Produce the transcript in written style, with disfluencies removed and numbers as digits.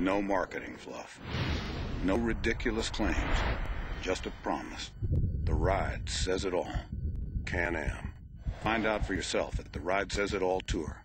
No marketing fluff. No ridiculous claims. Just a promise. The ride says it all. Can Am. Find out for yourself at the Ride Says It All Tour.